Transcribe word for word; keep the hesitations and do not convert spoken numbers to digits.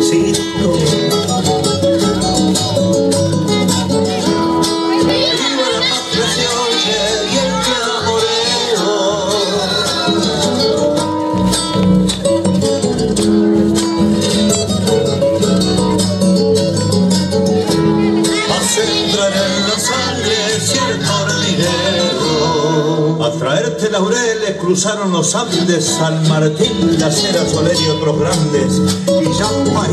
despacito. A traerte laureles cruzaron los Andes, San Martín, la Cera, Soler y otros grandes, y ya